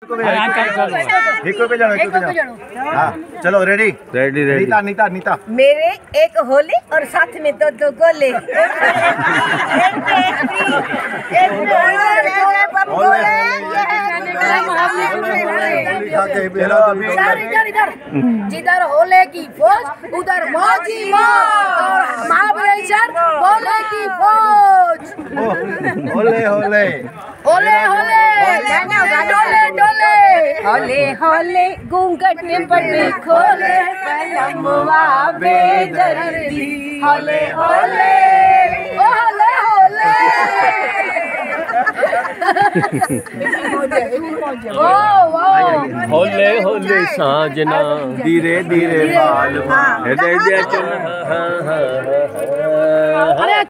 हाँ चलो ready ready ready. Nita Nita Nita. मेरे एक होले और साथ में दो गोले। जिधर होले की फौज उधर मौजी मौज और महाबलेश्वर होले की फौज। होले होले होले होले डोले डोले होले होले घूंघट पटे खोले पलमवा बेदर्दी होले होले होले होले। होले होले साजना धीरे धीरे बाल।